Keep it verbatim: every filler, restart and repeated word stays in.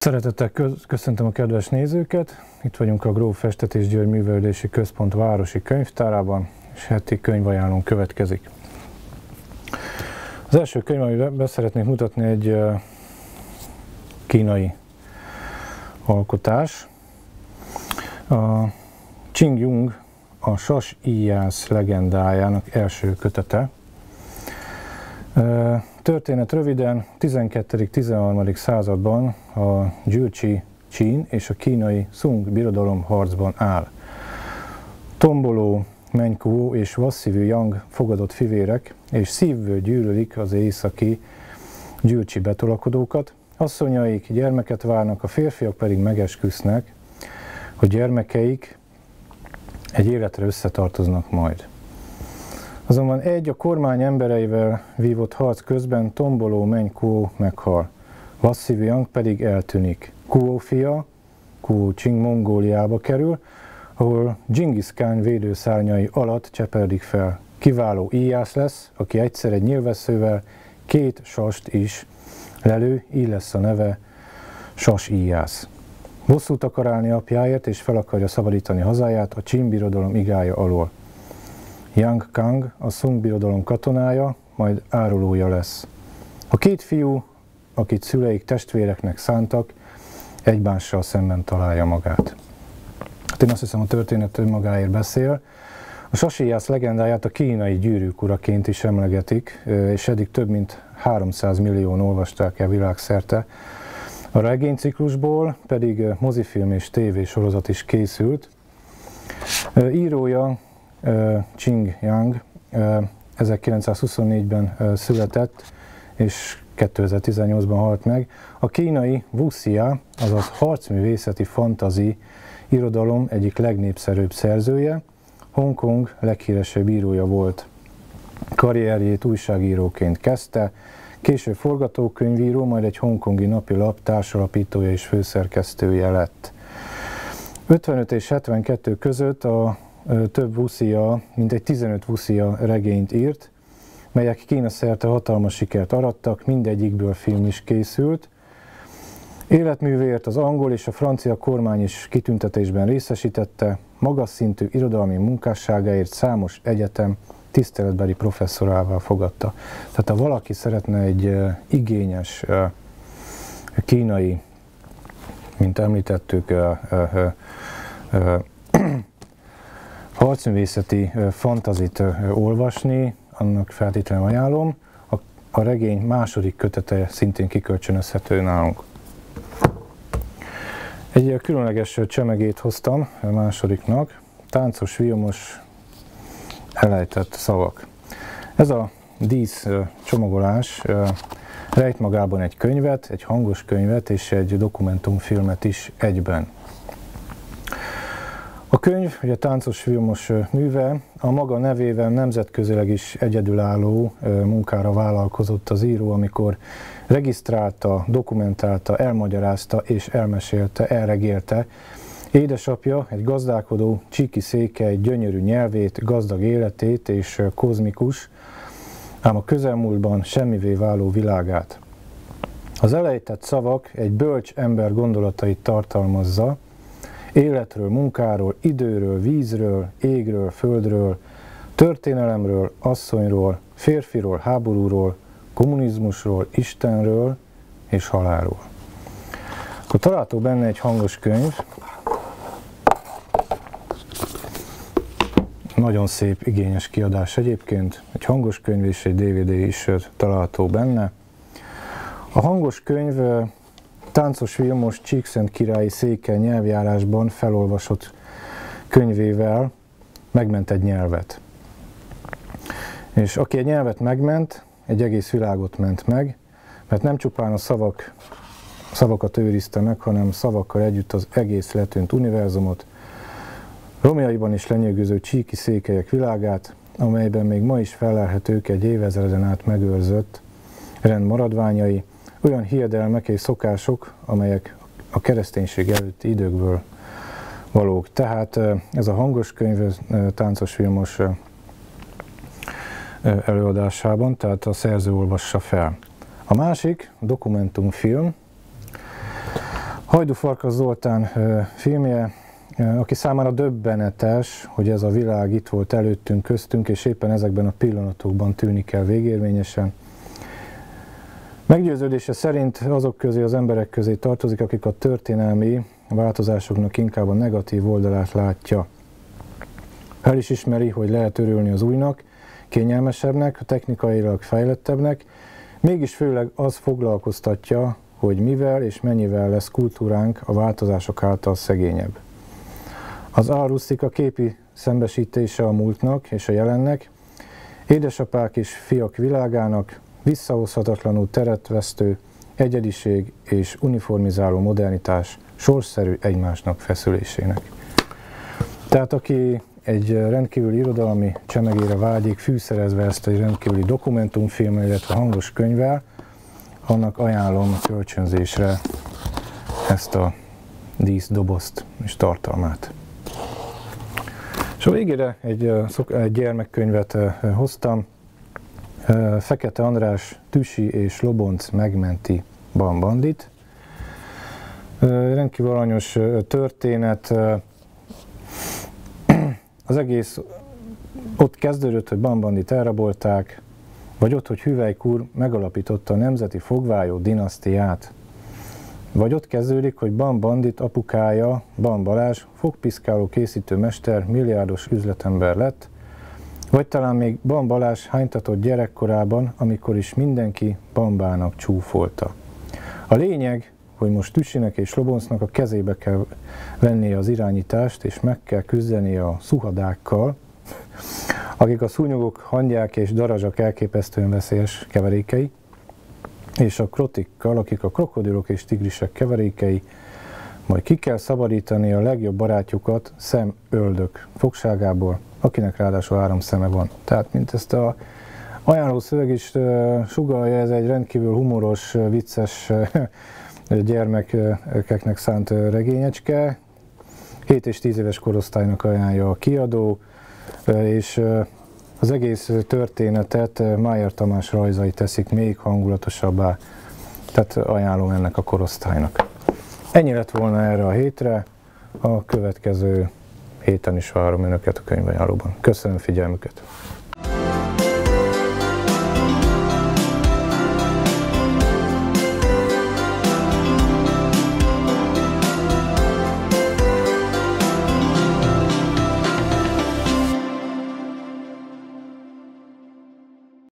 Szeretettel köszöntöm a kedves nézőket! Itt vagyunk a Gróf Festetés György Művelődési Központ városi könyvtárában, és heti könyvajánlón következik. Az első könyv, amiben be szeretnék mutatni, egy kínai alkotás. A Qing Jung, a sas íjász legendájának első kötete. Történet röviden, tizenkettedik-tizenharmadik században a Gyurcsi Qin és a kínai Szung birodalom harcban áll. Tomboló Menykó és Vasszívő Yang fogadott fivérek, és szívből gyűlölik az északi gyurcsi betolakodókat. Asszonyaik gyermeket várnak, a férfiak pedig megesküsznek, hogy gyermekeik egy életre összetartoznak majd. Azonban egy a kormány embereivel vívott harc közben Tomboló Menykó meghal, Vasszívő Yang pedig eltűnik. Kuo fia, Kuo Qing Mongóliába kerül, ahol Dzsingisz Kán védőszárnyai alatt cseperedik fel. Kiváló íjász lesz, aki egyszer egy nyilvesszővel két sast is lelő, így lesz a neve Sas íjász. Bosszút akar állni apjáért, és fel akarja szabadítani hazáját a Qin birodalom igája alól. Yang Kang a Szung birodalom katonája, majd árulója lesz. A két fiú, akit szüleik testvéreknek szántak, egymással szemben találja magát. Hát én azt hiszem, a történet önmagáért beszél. A sas íjász legendáját a kínai gyűrűk uraként is emlegetik, és eddig több mint háromszáz millióan olvasták el világszerte. A regényciklusból pedig mozifilm és tévésorozat is készült. Írója Qing Yang ezerkilencszázhuszonnégyben született, és kétezer-tizennyolcban halt meg. A kínai wuxia, azaz harcművészeti fantazi irodalom egyik legnépszerűbb szerzője, Hongkong leghíresebb írója volt. Karrierjét újságíróként kezdte, később forgatókönyvíró, majd egy hongkongi napilap társalapítója és főszerkesztője lett. ötvenöt és hetvenkettő között a több wuxia, mintegy tizenöt wuxia regényt írt, melyek Kína szerte hatalmas sikert arattak, mindegyikből film is készült. Életművéért az angol és a francia kormány is kitüntetésben részesítette, magas szintű irodalmi munkásságáért számos egyetem tiszteletbeli professzorává fogadta. Tehát ha valaki szeretne egy uh, igényes uh, kínai, mint említettük, uh, uh, uh, harcművészeti uh, fantazit uh, olvasni, annak feltétlenül ajánlom. A, a regény második kötete szintén kikölcsönözhető nálunk. Egy különleges csemegét hoztam a másodiknak, táncos, viomos, elejtett szavak. Ez a dísz csomagolás rejt magában egy könyvet, egy hangos könyvet és egy dokumentumfilmet is egyben. A könyv, ugye táncos, viomos műve, a maga nevével nemzetközileg is egyedülálló munkára vállalkozott az író, amikor regisztrálta, dokumentálta, elmagyarázta és elmesélte, elregélte édesapja, egy gazdálkodó Csíki Székely gyönyörű nyelvét, gazdag életét és kozmikus, ám a közelmúltban semmivé váló világát. Az elejtett szavak egy bölcs ember gondolatait tartalmazza, életről, munkáról, időről, vízről, égről, földről, történelemről, asszonyról, férfiról, háborúról, kommunizmusról, Istenről és halálról. Akkor található benne egy hangos könyv, nagyon szép, igényes kiadás egyébként, egy hangos könyv és egy dé vé dé is található benne. A hangos könyv táncos, viomos Csíkszentkirályi Székely nyelvjárásban felolvasott könyvével megment egy nyelvet. És aki egy nyelvet megment, egy egész világot ment meg, mert nem csupán a szavak, szavakat őrizte meg, hanem szavakkal együtt az egész letűnt univerzumot, romjaiban is lenyűgöző csíki székelyek világát, amelyben még ma is fellelhetők egy évezreden át megőrzött rend maradványai, olyan hiedelmek és szokások, amelyek a kereszténység előtti időkből valók. Tehát ez a hangos könyv táncos, filmos előadásában, tehát a szerző olvassa fel. A másik dokumentumfilm, Hajdú Farkas Zoltán filmje, aki számára döbbenetes, hogy ez a világ itt volt előttünk, köztünk, és éppen ezekben a pillanatokban tűnik el végérvényesen. Meggyőződése szerint azok közé, az emberek közé tartozik, akik a történelmi változásoknak inkább a negatív oldalát látja. El is ismeri, hogy lehet örülni az újnak, kényelmesebbnek, technikailag fejlettebbnek, mégis főleg az foglalkoztatja, hogy mivel és mennyivel lesz kultúránk a változások által szegényebb. Az A-rusztika képi szembesítése a múltnak és a jelennek, édesapák és fiak világának, visszahozhatatlanul teret vesztő egyediség és uniformizáló modernitás sorsszerű egymásnak feszülésének. Tehát aki egy rendkívüli irodalmi csemegére vágyik, fűszerezve ezt egy rendkívüli dokumentumfilmmel, illetve hangos könyvvel, annak ajánlom a kölcsönzésre ezt a díszdobozt és tartalmát. És a végére egy, egy gyermekkönyvet hoztam, Fekete András Tüsi és Lobonc megmenti Ban Bandit. Rendkívül aranyos történet. Az egész ott kezdődött, hogy Ban Bandit elrabolták, vagy ott, hogy Hüvelyk úr megalapította a nemzeti fogvályó dinasztiát. Vagy ott kezdődik, hogy Ban Bandit apukája, Ban Balázs, fogpiszkáló készítőmester, milliárdos üzletember lett, vagy talán még Ban Balázs hánytatott gyerekkorában, amikor is mindenki Bambának csúfolta. A lényeg, hogy most Tüsinek és Loboncnak a kezébe kell vennie az irányítást, és meg kell küzdenie a szuhadákkal, akik a szúnyogok, hangyák és darazsak elképesztően veszélyes keverékei, és a krotikkal, akik a krokodilok és tigrisek keverékei, majd ki kell szabadítani a legjobb barátjukat szemöldök fogságából, akinek ráadásul három szeme van. Tehát, mint ezt a ajánló szöveg is sugallja, ez egy rendkívül humoros, vicces gyermekeknek szánt regényecske. hét és tíz éves korosztálynak ajánlja a kiadó, és az egész történetet Májer Tamás rajzai teszik még hangulatosabbá, tehát ajánlom ennek a korosztálynak. Ennyi lett volna erre a hétre, a következő héten is várom önöket a könyvajánlóban. Köszönöm figyelmüket!